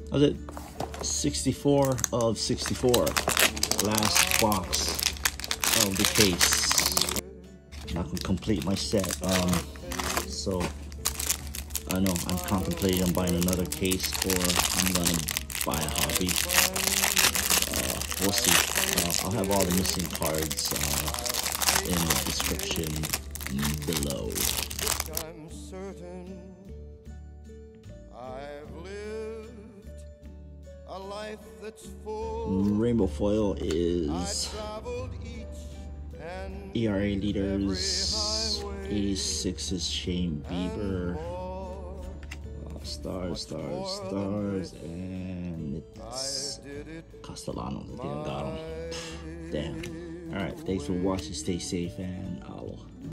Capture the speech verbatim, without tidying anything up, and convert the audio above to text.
That's it. sixty-four of sixty-four. Last box of the case. I'm not gonna complete my set. Um, so I know I'm contemplating on buying another case, or I'm gonna buy a hobby. Uh, we'll see. Uh, I'll have all the missing cards uh, in the description below. I'm certain I've lived a life that's full. Rainbow foil is E R A leaders, eighty-six's Shane Bieber, uh, stars, stars, stars, and it's Castellanos. I think I got him. Damn. Alright, thanks for watching. Stay safe, and I'll